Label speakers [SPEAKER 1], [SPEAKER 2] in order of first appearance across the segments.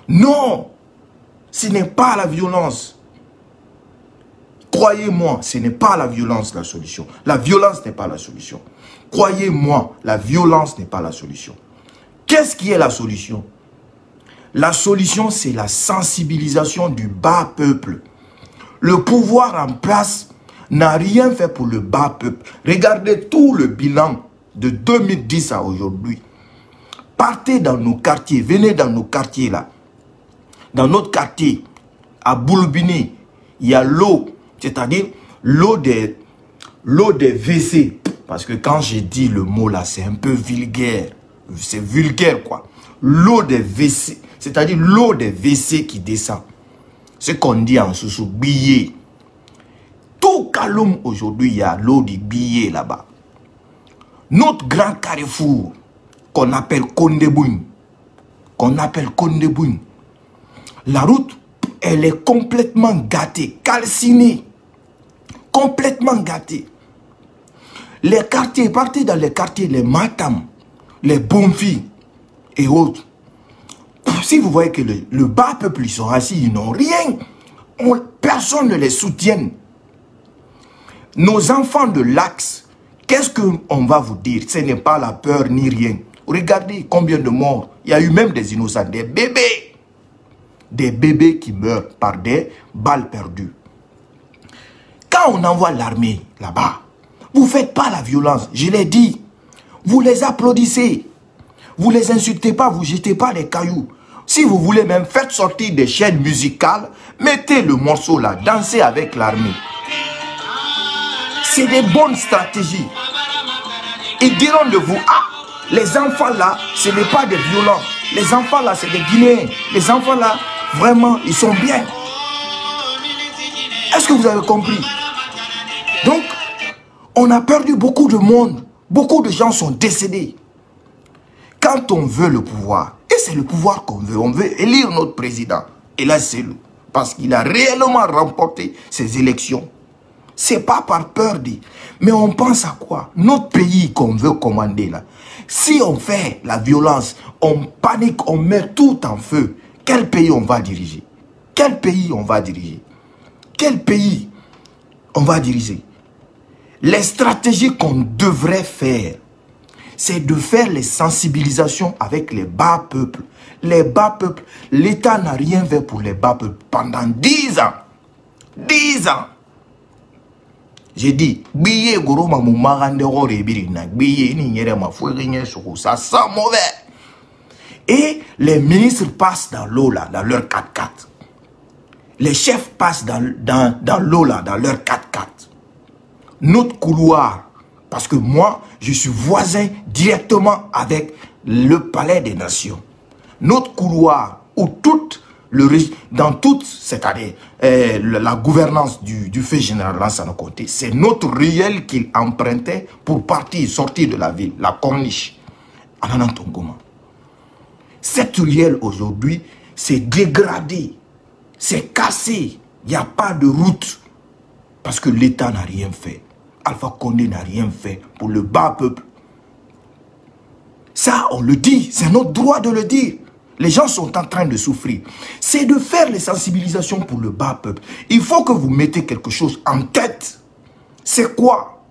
[SPEAKER 1] Non, ce n'est pas la violence. Croyez-moi, ce n'est pas la violence la solution. La violence n'est pas la solution. Croyez-moi, la violence n'est pas la solution. Qu'est-ce qui est la solution? La solution, c'est la sensibilisation du bas peuple. Le pouvoir en place n'a rien fait pour le bas peuple. Regardez tout le bilan de 2010 à aujourd'hui. Partez dans nos quartiers, venez dans nos quartiers là. Dans notre quartier, à Boulbini, il y a l'eau, c'est-à-dire l'eau des WC. Parce que quand j'ai dit le mot là, c'est un peu vulgaire. C'est vulgaire quoi. L'eau des WC, c'est-à-dire l'eau des WC qui descend. Ce qu'on dit en sous billet. Tout Kaloum aujourd'hui, il y a l'eau du billet là-bas. Notre grand carrefour, qu'on appelle Kondeboun, la route, elle est complètement gâtée, calcinée, complètement gâtée. Les quartiers, partez dans les quartiers, les Matam, les Bonfi et autres. Si vous voyez que le bas peuple, ils sont assis, ils n'ont rien, personne ne les soutient. Nos enfants de l'Axe, qu'est-ce qu'on va vous dire? Ce n'est pas la peur ni rien. Regardez combien de morts. Il y a eu même des innocents, des bébés. Des bébés qui meurent par des balles perdues. Quand on envoie l'armée là-bas, vous ne faites pas la violence. Je l'ai dit. Vous les applaudissez. Vous ne les insultez pas, vous ne jetez pas des cailloux. Si vous voulez même, faites sortir des chaînes musicales, mettez le morceau là, dansez avec l'armée. C'est des bonnes stratégies. Ils diront de vous, ah, les enfants là, ce n'est pas des violents. Les enfants là, c'est des Guinéens. Les enfants là, vraiment, ils sont bien. Est-ce que vous avez compris? Donc, on a perdu beaucoup de monde. Beaucoup de gens sont décédés. Quand on veut le pouvoir, et c'est le pouvoir qu'on veut, on veut élire notre président. Et là, c'est lui. Parce qu'il a réellement remporté ces élections. C'est pas par peur de... Mais on pense à quoi? Notre pays qu'on veut commander là. Si on fait la violence, on panique, on met tout en feu. Quel pays on va diriger? Quel pays on va diriger? Quel pays on va diriger? Les stratégies qu'on devrait faire, c'est de faire les sensibilisations avec les bas peuples. Les bas peuples, l'État n'a rien fait pour les bas peuples pendant 10 ans. 10 ans. J'ai dit, ça sent mauvais. Et les ministres passent dans l'eau là, dans leur 4x4. Les chefs passent dans l'eau là, dans leur 4x4. Notre couloir, parce que moi, je suis voisin directement avec le Palais des Nations. Notre couloir, où dans toute, c'est-à-dire la gouvernance du fait général Lansana Conté, c'est notre ruelle qu'il empruntait pour sortir de la ville, la corniche. Ananantongoma. Cette ruelle aujourd'hui, c'est dégradé, c'est cassé, il n'y a pas de route, parce que l'État n'a rien fait. Alpha Condé n'a rien fait pour le bas peuple. Ça, on le dit, c'est notre droit de le dire. Les gens sont en train de souffrir. C'est de faire les sensibilisations pour le bas peuple. Il faut que vous mettez quelque chose en tête. C'est quoi?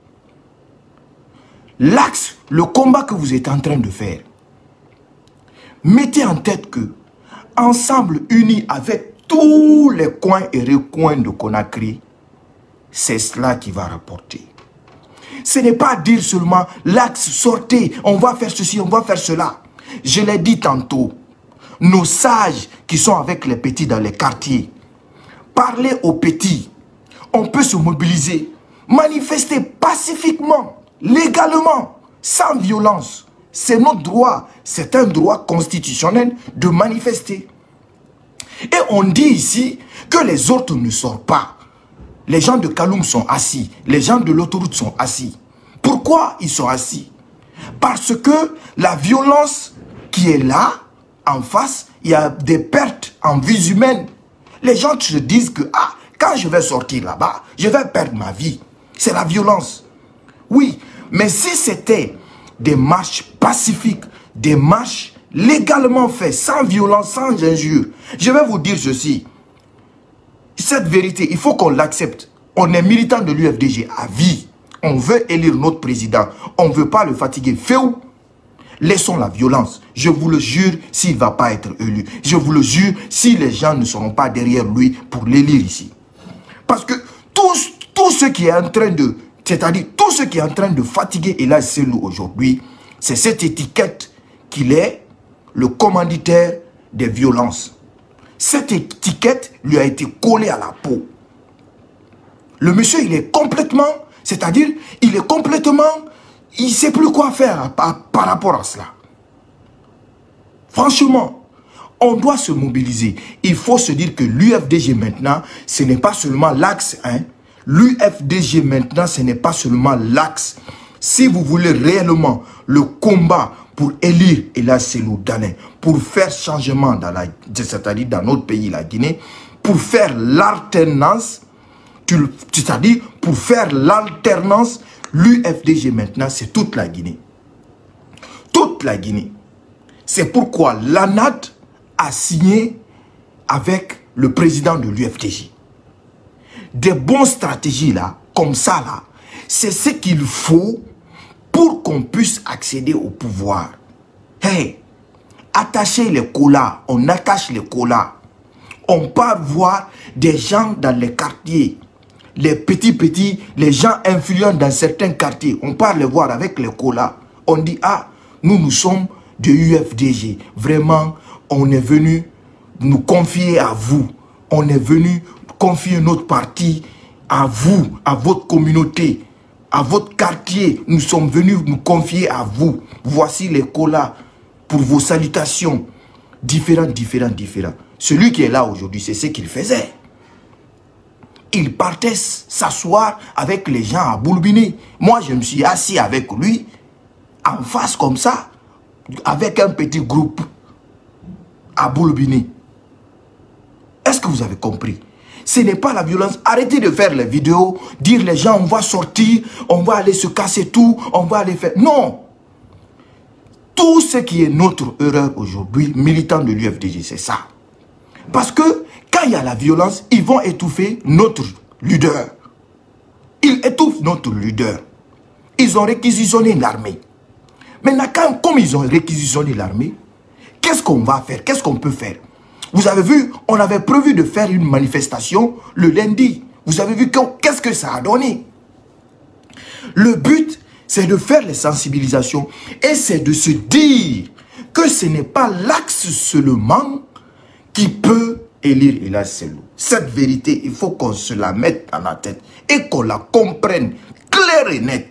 [SPEAKER 1] L'axe, le combat que vous êtes en train de faire. Mettez en tête que, ensemble, unis avec tous les coins et recoins de Conakry, c'est cela qui va rapporter. Ce n'est pas dire seulement, l'axe, sortez, on va faire ceci, on va faire cela. Je l'ai dit tantôt. Nos sages qui sont avec les petits dans les quartiers, parlez aux petits. On peut se mobiliser, manifester pacifiquement, légalement, sans violence. C'est notre droit, c'est un droit constitutionnel de manifester. Et on dit ici que les autres ne sortent pas. Les gens de Kaloum sont assis, les gens de l'autoroute sont assis. Pourquoi ils sont assis? Parce que la violence qui est là, en face, il y a des pertes en vies humaines. Les gens se disent que, ah, quand je vais sortir là-bas, je vais perdre ma vie. C'est la violence. Oui, mais si c'était des marches pacifiques, des marches légalement fait, sans violence, sans injure. Je vais vous dire ceci. Cette vérité, il faut qu'on l'accepte. On est militant de l'UFDG à vie. On veut élire notre président. On ne veut pas le fatiguer. Féou. Laissons la violence. Je vous le jure, s'il ne va pas être élu. Je vous le jure, si les gens ne seront pas derrière lui pour l'élire ici. Parce que tout ce qui est en train de... C'est-à-dire, tout ce qui est en train de fatiguer Elhadji Cellou aujourd'hui, c'est cette étiquette qu'il est le commanditaire des violences. Cette étiquette lui a été collée à la peau. Le monsieur, il est complètement... C'est-à-dire, il est complètement... Il ne sait plus quoi faire par rapport à cela. Franchement, on doit se mobiliser. Il faut se dire que l'UFDG maintenant, ce n'est pas seulement l'axe. Hein. L'UFDG maintenant, ce n'est pas seulement l'axe. Si vous voulez réellement le combat pour élire Elhadji Cellou Dalein, pour faire changement c'est-à-dire dans notre pays, la Guinée, pour faire l'alternance, c'est-à-dire pour faire l'alternance, l'UFDG maintenant, c'est toute la Guinée. Toute la Guinée. C'est pourquoi l'ANAD a signé avec le président de l'UFDG. Des bonnes stratégies là, comme ça là, c'est ce qu'il faut pour qu'on puisse accéder au pouvoir. Hey, attachez les colas, on attache les colas. On part voir des gens dans les quartiers. Les petits, les gens influents dans certains quartiers, on part les voir avec les colas. On dit, ah, nous sommes de UFDG. Vraiment, on est venu nous confier à vous. On est venu confier notre parti à vous, à votre communauté, à votre quartier. Nous sommes venus nous confier à vous. Voici les colas pour vos salutations. Différents. Celui qui est là aujourd'hui, c'est ce qu'il faisait. Il partait s'asseoir avec les gens à Boulbini. Moi, je me suis assis avec lui, en face comme ça, avec un petit groupe à Boulbini. Est-ce que vous avez compris? Ce n'est pas la violence. Arrêtez de faire les vidéos, dire les gens, on va sortir, on va aller se casser tout, on va aller faire... Non! Tout ce qui est notre erreur aujourd'hui, militant de l'UFDG, c'est ça. Parce que quand il y a la violence, ils vont étouffer notre leader. Ils étouffent notre leader. Ils ont réquisitionné l'armée. Maintenant, comme ils ont réquisitionné l'armée, qu'est-ce qu'on va faire? Qu'est-ce qu'on peut faire? Vous avez vu, on avait prévu de faire une manifestation le lundi. Vous avez vu qu'est-ce que ça a donné? Le but, c'est de faire les sensibilisations et c'est de se dire que ce n'est pas l'axe seulement qui peut élire Elhadji Cellou. Cette vérité, il faut qu'on se la mette dans la tête et qu'on la comprenne claire et nette.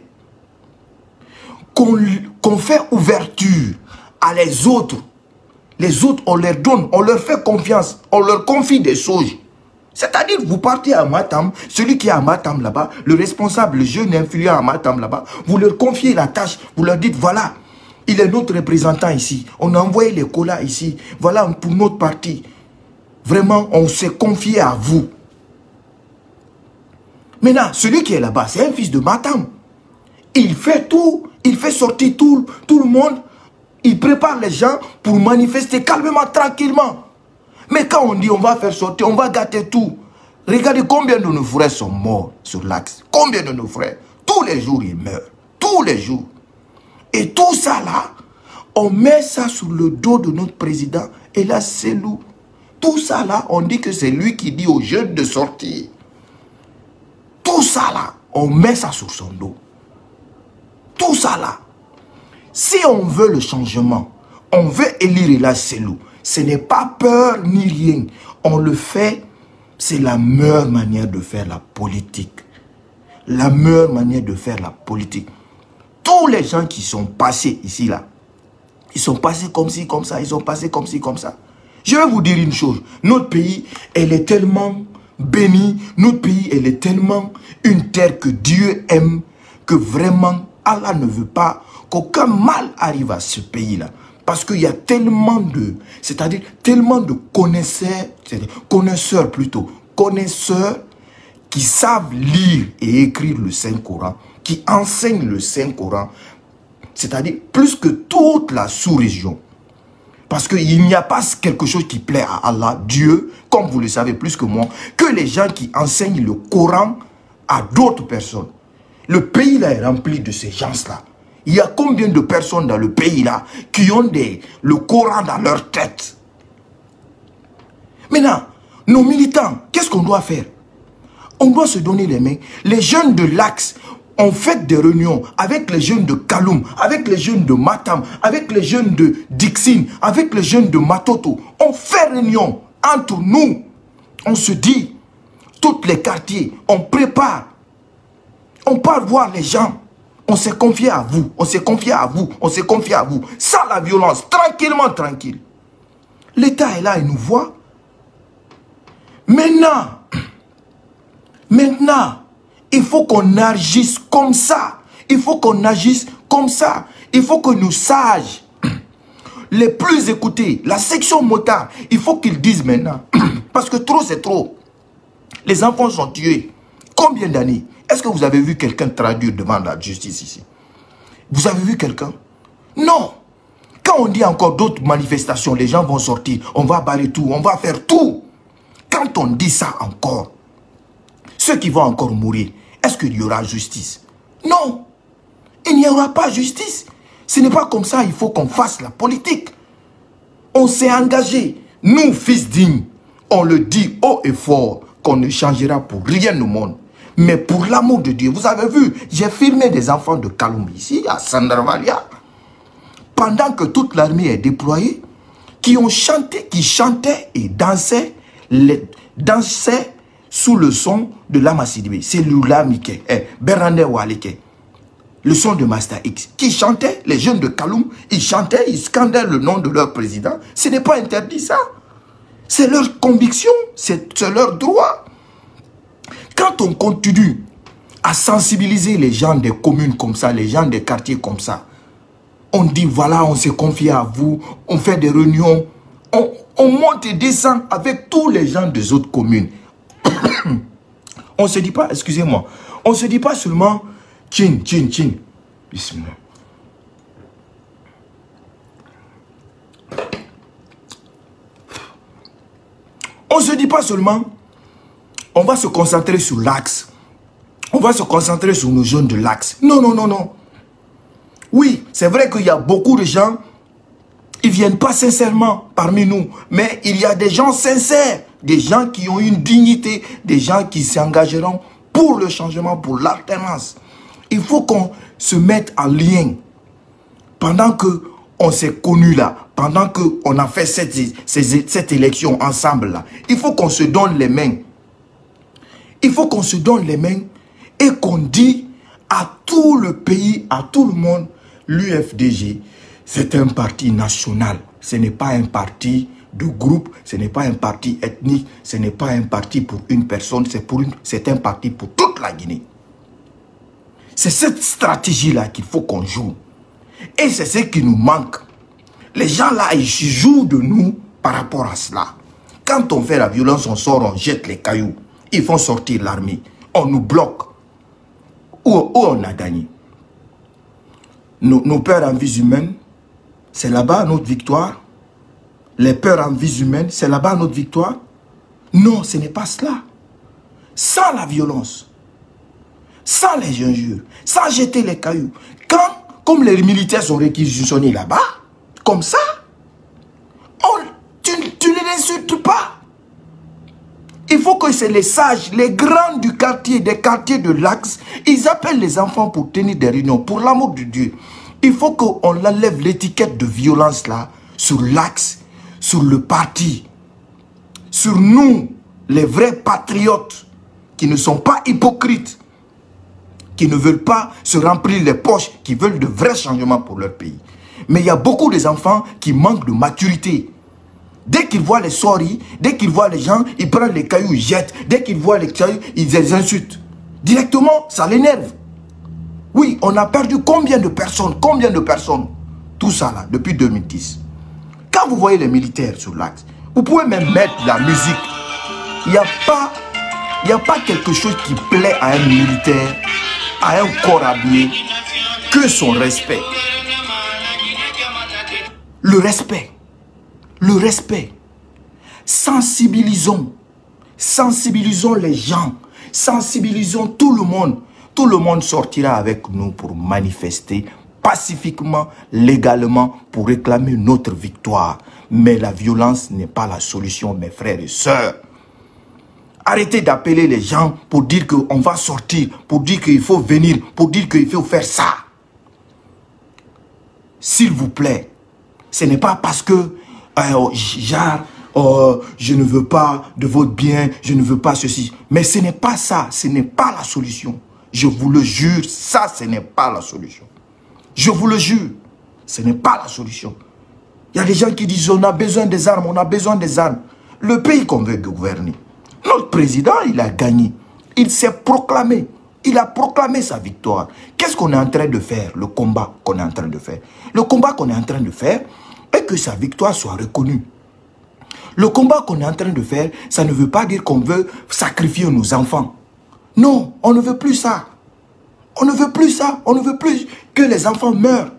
[SPEAKER 1] Qu'on fait ouverture à les autres. Les autres, on leur donne, on leur fait confiance, on leur confie des choses. C'est-à-dire, vous partez à Matam, celui qui est à Matam là-bas, le responsable, le jeune influent à Matam là-bas, vous leur confiez la tâche, vous leur dites, voilà, il est notre représentant ici, on a envoyé les colas ici, voilà pour notre parti. Vraiment, on s'est confié à vous. Maintenant, celui qui est là-bas, c'est un fils de Matam. Il fait tout, il fait sortir tout le monde. Il prépare les gens pour manifester calmement, tranquillement. Mais quand on dit on va faire sortir, on va gâter tout. Regardez combien de nos frères sont morts sur l'axe. Combien de nos frères, tous les jours ils meurent. Tous les jours. Et tout ça là, on met ça sur le dos de notre président. Et là, c'est nous. Tout ça là, on dit que c'est lui qui dit aux jeunes de sortir. Tout ça là, on met ça sur son dos. Tout ça là. Si on veut le changement, on veut élire Elhadji Cellou, ce n'est pas peur ni rien. On le fait, c'est la meilleure manière de faire la politique. La meilleure manière de faire la politique. Tous les gens qui sont passés ici, là, ils sont passés comme ci, comme ça, ils sont passés comme ci, comme ça. Je vais vous dire une chose, notre pays, elle est tellement bénie, notre pays, elle est tellement une terre que Dieu aime, que vraiment, Allah ne veut pas qu'aucun mal arrive à ce pays-là. Parce qu'il y a tellement de, c'est-à-dire tellement de connaisseurs qui savent lire et écrire le Saint-Coran, qui enseignent le Saint-Coran, c'est-à-dire plus que toute la sous-région. Parce qu'il n'y a pas quelque chose qui plaît à Allah, Dieu, comme vous le savez plus que moi, que les gens qui enseignent le Coran à d'autres personnes. Le pays là est rempli de ces gens-là. Il y a combien de personnes dans le pays là qui ont le Coran dans leur tête? Maintenant, nos militants, qu'est-ce qu'on doit faire? On doit se donner les mains. Les jeunes de l'Axe ont fait des réunions avec les jeunes de Kaloum, avec les jeunes de Matam, avec les jeunes de Dixine, avec les jeunes de Matoto. On fait réunion entre nous. On se dit, tous les quartiers, on prépare. On part voir les gens. On s'est confié à vous, on s'est confié à vous, on s'est confié à vous. Sans la violence, tranquillement, tranquille. L'État est là, il nous voit. Maintenant, il faut qu'on agisse comme ça. Il faut qu'on agisse comme ça. Il faut que nos sages, les plus écoutés, la section motard, il faut qu'ils disent maintenant. Parce que trop, c'est trop. Les enfants sont tués. Combien d'années? Est-ce que vous avez vu quelqu'un traduire devant la justice ici? Vous avez vu quelqu'un? Non. Quand on dit encore d'autres manifestations, les gens vont sortir, on va barrer tout, on va faire tout. Quand on dit ça encore, ceux qui vont encore mourir, est-ce qu'il y aura justice? Non. Il n'y aura pas justice. Ce n'est pas comme ça, il faut qu'on fasse la politique. On s'est engagé. Nous, fils dignes, on le dit haut et fort qu'on ne changera pour rien au monde. Mais pour l'amour de Dieu, vous avez vu, j'ai filmé des enfants de Kaloum ici, à Sandarvalia, pendant que toute l'armée est déployée, qui ont chanté, qui chantaient et dansaient sous le son de Lama Sidibé. C'est Lula Mike, Berande Walike, le son de Master X, qui chantait, les jeunes de Kaloum, ils chantaient, ils scandaient le nom de leur président. Ce n'est pas interdit ça. C'est leur conviction, c'est leur droit. Quand on continue à sensibiliser les gens des communes comme ça, les gens des quartiers comme ça, on dit voilà, on s'est confié à vous, on fait des réunions, on monte et descend avec tous les gens des autres communes. On ne se dit pas, excusez-moi, on ne se dit pas seulement tchin, tchin, tchin. Bismillah. On ne se dit pas seulement on va se concentrer sur l'Axe. On va se concentrer sur nos jeunes de l'Axe. Non, non, non, non. Oui, c'est vrai qu'il y a beaucoup de gens, ils ne viennent pas sincèrement parmi nous. Mais il y a des gens sincères, des gens qui ont une dignité, des gens qui s'engageront pour le changement, pour l'alternance. Il faut qu'on se mette en lien. Pendant qu'on s'est connus là, pendant qu'on a fait cette élection ensemble là, il faut qu'on se donne les mains. Il faut qu'on se donne les mains et qu'on dit à tout le pays, à tout le monde, l'UFDG, c'est un parti national. Ce n'est pas un parti de groupe, ce n'est pas un parti ethnique, ce n'est pas un parti pour une personne, c'est un parti pour toute la Guinée. C'est cette stratégie-là qu'il faut qu'on joue. Et c'est ce qui nous manque. Les gens là, ils jouent de nous par rapport à cela. Quand on fait la violence, on sort, on jette les cailloux. Ils font sortir l'armée. On nous bloque. Où on a gagné? Nos peurs en vies humaines, c'est là-bas notre victoire. Les peurs en vies humaines, c'est là-bas notre victoire. Non, ce n'est pas cela. Sans la violence, sans les injures, sans jeter les cailloux. Quand, comme les militaires sont réquisitionnés là-bas, comme ça, tu ne les insultes pas. Il faut que c'est les sages, les grands du quartier, des quartiers de l'Axe, ils appellent les enfants pour tenir des réunions, pour l'amour de Dieu. Il faut qu'on enlève l'étiquette de violence là, sur l'Axe, sur le parti, sur nous, les vrais patriotes, qui ne sont pas hypocrites, qui ne veulent pas se remplir les poches, qui veulent de vrais changements pour leur pays. Mais il y a beaucoup des enfants qui manquent de maturité. Dès qu'ils voient les soirées, dès qu'ils voient les gens, ils prennent les cailloux, ils jettent. Dès qu'ils voient les cailloux, ils les insultent. Directement, ça l'énerve. Oui, on a perdu combien de personnes? Tout ça là, depuis 2010. Quand vous voyez les militaires sur l'Axe, vous pouvez même mettre la musique. Il n'y a pas quelque chose qui plaît à un militaire, à un corps habillé, que son respect. Le respect. le respect. Sensibilisons. Sensibilisons les gens. Sensibilisons tout le monde. Tout le monde sortira avec nous pour manifester pacifiquement, légalement, pour réclamer notre victoire. Mais la violence n'est pas la solution, mes frères et sœurs. Arrêtez d'appeler les gens pour dire qu'on va sortir, pour dire qu'il faut venir, pour dire qu'il faut faire ça. S'il vous plaît, ce n'est pas parce que je ne veux pas de votre bien, je ne veux pas ceci. Mais ce n'est pas ça, ce n'est pas la solution. Je vous le jure, ça, ce n'est pas la solution. Je vous le jure, ce n'est pas la solution. Il y a des gens qui disent on a besoin des armes, on a besoin des armes. Le pays qu'on veut gouverner. Notre président, il a gagné. Il s'est proclamé. Il a proclamé sa victoire. Qu'est-ce qu'on est en train de faire? Le combat qu'on est en train de faire. Le combat qu'on est en train de faire est que sa victoire soit reconnue. Le combat qu'on est en train de faire, ça ne veut pas dire qu'on veut sacrifier nos enfants. Non, on ne veut plus ça. On ne veut plus ça. On ne veut plus que les enfants meurent.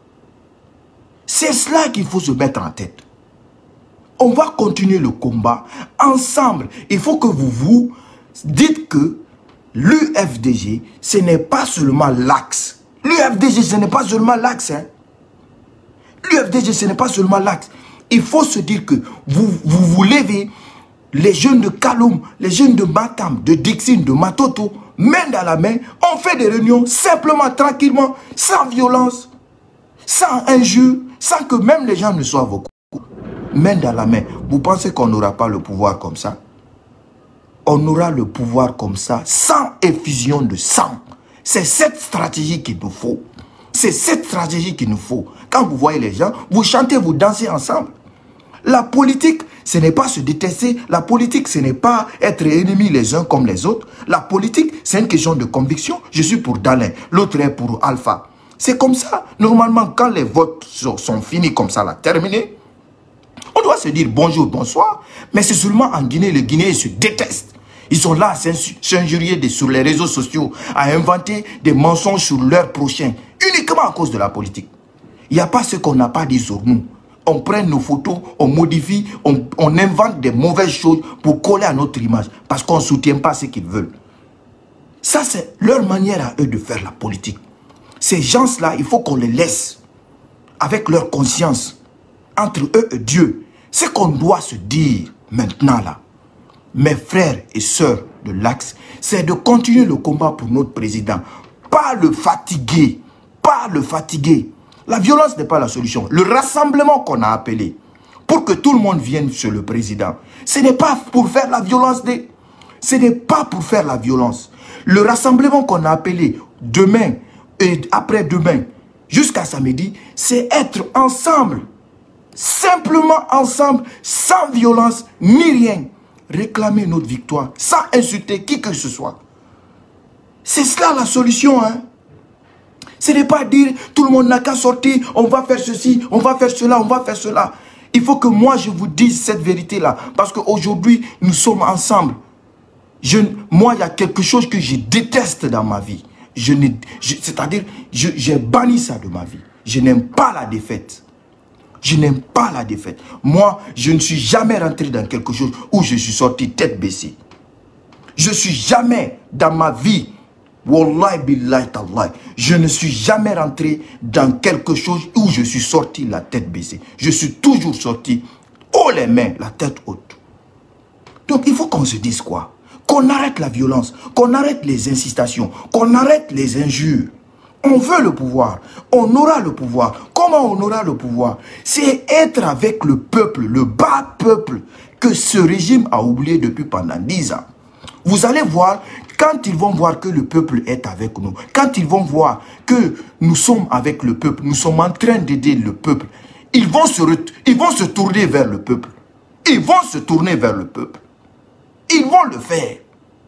[SPEAKER 1] C'est cela qu'il faut se mettre en tête. On va continuer le combat ensemble. Il faut que vous vous dites que l'UFDG, ce n'est pas seulement l'axe. L'UFDG, ce n'est pas seulement l'axe. Hein. L'UFDG, ce n'est pas seulement l'axe. Il faut se dire que vous levez, les jeunes de Kaloum, les jeunes de Matam, de Dixine, de Matoto, main dans la main, on fait des réunions simplement, tranquillement, sans violence, sans injure, sans que même les gens ne soient vos coups. Main dans la main. Vous pensez qu'on n'aura pas le pouvoir comme ça? On aura le pouvoir comme ça, sans effusion de sang. C'est cette stratégie qu'il nous faut. C'est cette stratégie qu'il nous faut. Quand vous voyez les gens, vous chantez, vous dansez ensemble. La politique, ce n'est pas se détester. La politique, ce n'est pas être ennemis les uns comme les autres. La politique, c'est une question de conviction. Je suis pour Dalin, l'autre est pour Alpha. C'est comme ça. Normalement, quand les votes sont finis comme ça, là, terminés, on doit se dire bonjour, bonsoir. Mais c'est seulement en Guinée, les Guinéens se détestent. Ils sont là à s'injurier sur les réseaux sociaux, à inventer des mensonges sur leurs prochains, uniquement à cause de la politique. Il n'y a pas ce qu'on n'a pas dit sur nous. On prend nos photos, on modifie, on invente des mauvaises choses pour coller à notre image, parce qu'on ne soutient pas ce qu'ils veulent. Ça, c'est leur manière à eux de faire la politique. Ces gens-là, il faut qu'on les laisse avec leur conscience, entre eux et Dieu. Ce qu'on doit se dire maintenant là, mes frères et sœurs de l'Axe, c'est de continuer le combat pour notre président. Pas le fatiguer. Pas le fatiguer. La violence n'est pas la solution. Le rassemblement qu'on a appelé pour que tout le monde vienne sur le président, ce n'est pas pour faire la violence. Ce n'est pas pour faire la violence. Le rassemblement qu'on a appelé demain et après-demain jusqu'à samedi, c'est être ensemble. Simplement ensemble, sans violence ni rien. Réclamer notre victoire, sans insulter qui que ce soit. C'est cela la solution, hein. Ce n'est pas dire tout le monde n'a qu'à sortir, on va faire ceci, on va faire cela, on va faire cela. Il faut que moi je vous dise cette vérité-là. Parce qu'aujourd'hui, nous sommes ensemble. Moi, il y a quelque chose que je déteste dans ma vie. C'est-à-dire, j'ai banni ça de ma vie. Je n'aime pas la défaite. Je n'aime pas la défaite. Moi, je ne suis jamais rentré dans quelque chose où je suis sorti tête baissée. Je ne suis jamais dans ma vie, wallahi billahi tallahi, je ne suis jamais rentré dans quelque chose où je suis sorti la tête baissée. Je suis toujours sorti haut les mains, la tête haute. Donc il faut qu'on se dise quoi? Qu'on arrête la violence, qu'on arrête les incitations, qu'on arrête les injures. On veut le pouvoir, on aura le pouvoir. Comment on aura le pouvoir? C'est être avec le peuple, le bas peuple, que ce régime a oublié depuis pendant 10 ans. Vous allez voir, quand ils vont voir que le peuple est avec nous, quand ils vont voir que nous sommes avec le peuple, nous sommes en train d'aider le peuple, ils vont se tourner vers le peuple. Ils vont se tourner vers le peuple. Ils vont le faire.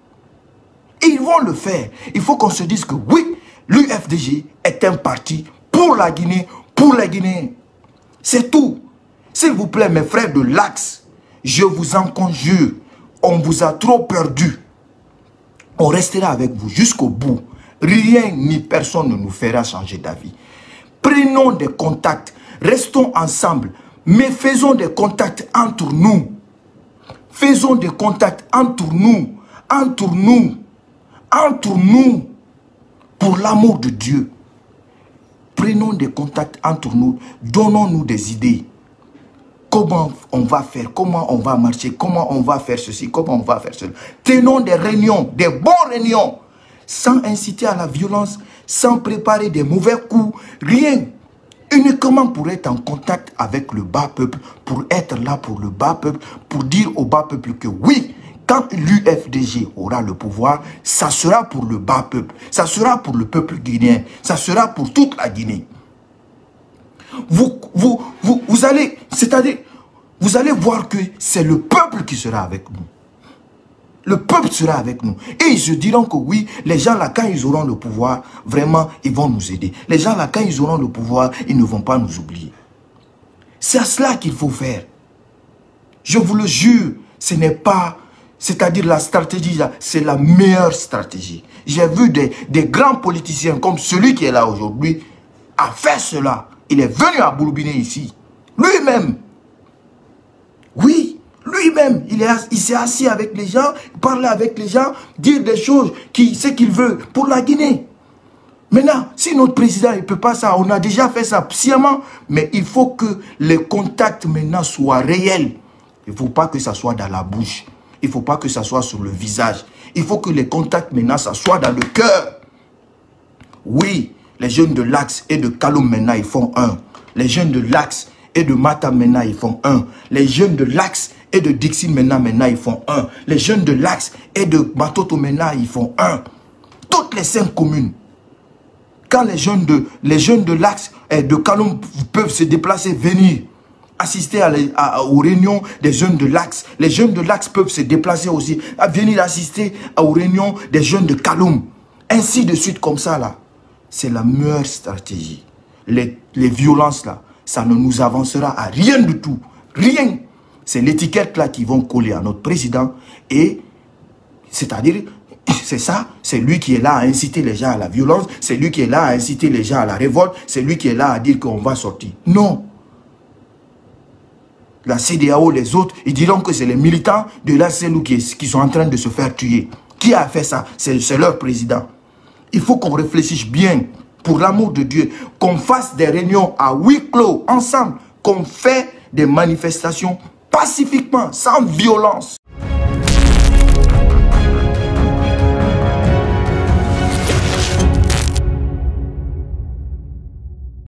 [SPEAKER 1] Ils vont le faire. Il faut qu'on se dise que oui, l'UFDG est un parti pour la Guinée, pour les Guinéens. C'est tout. S'il vous plaît, mes frères de l'Axe, je vous en conjure, on vous a trop perdu. On restera avec vous jusqu'au bout. Rien ni personne ne nous fera changer d'avis. Prenons des contacts, restons ensemble, Mais faisons des contacts entre nous. Faisons des contacts entre nous. Entre nous. Entre nous. Pour l'amour de Dieu. Prenons des contacts entre nous. Donnons-nous des idées. Comment on va faire, comment on va marcher, comment on va faire ceci, comment on va faire cela. Tenons des réunions, des bonnes réunions, sans inciter à la violence, sans préparer des mauvais coups, rien. Uniquement pour être en contact avec le bas peuple, pour être là pour le bas peuple, pour dire au bas peuple que oui, quand l'UFDG aura le pouvoir, ça sera pour le bas peuple, ça sera pour le peuple guinéen, ça sera pour toute la Guinée. Vous allez, c'est-à-dire, vous allez voir que c'est le peuple qui sera avec nous. Le peuple sera avec nous. Et ils se diront que oui, les gens là, quand ils auront le pouvoir, vraiment, ils vont nous aider. Les gens là, quand ils auront le pouvoir, ils ne vont pas nous oublier. C'est à cela qu'il faut faire. Je vous le jure, ce n'est pas, c'est-à-dire la stratégie là, c'est la meilleure stratégie. J'ai vu des grands politiciens comme celui qui est là aujourd'hui, a fait cela. Il est venu à Bouloubine ici. Lui-même. Oui, lui-même. Il s'est assis avec les gens, parler avec les gens, dire des choses, ce qu'il veut pour la Guinée. Maintenant, si notre président ne peut pas ça, on a déjà fait ça sciemment, mais il faut que les contacts maintenant soient réels. Il ne faut pas que ça soit dans la bouche. Il ne faut pas que ça soit sur le visage. Il faut que les contacts maintenant, ça soit dans le cœur. Oui. Les jeunes de l'Axe et de Kaloum maintenant, ils font un. Les jeunes de l'Axe et de Matam maintenant, ils font un. Les jeunes de l'Axe et de Dixie maintenant, ils font un. Les jeunes de l'Axe et de Matoto maintenant, ils font un. Toutes les 5 communes. Quand les jeunes de l'Axe et de Kaloum peuvent se déplacer, venir assister aux réunions des jeunes de l'Axe. Les jeunes de l'Axe peuvent se déplacer aussi, à venir assister aux réunions des jeunes de Kaloum. Ainsi de suite comme ça là. C'est la meilleure stratégie. Les violences là, ça ne nous avancera à rien du tout. Rien. C'est l'étiquette là qui vont coller à notre président. Et c'est-à-dire, c'est ça, c'est lui qui est là à inciter les gens à la violence. C'est lui qui est là à inciter les gens à la révolte. C'est lui qui est là à dire qu'on va sortir. Non. La CEDEAO, les autres, ils diront que c'est les militants de la CELU qui sont en train de se faire tuer. Qui a fait ça? C'est leur président. Il faut qu'on réfléchisse bien, pour l'amour de Dieu, qu'on fasse des réunions à huis clos, ensemble, qu'on fait des manifestations pacifiquement, sans violence.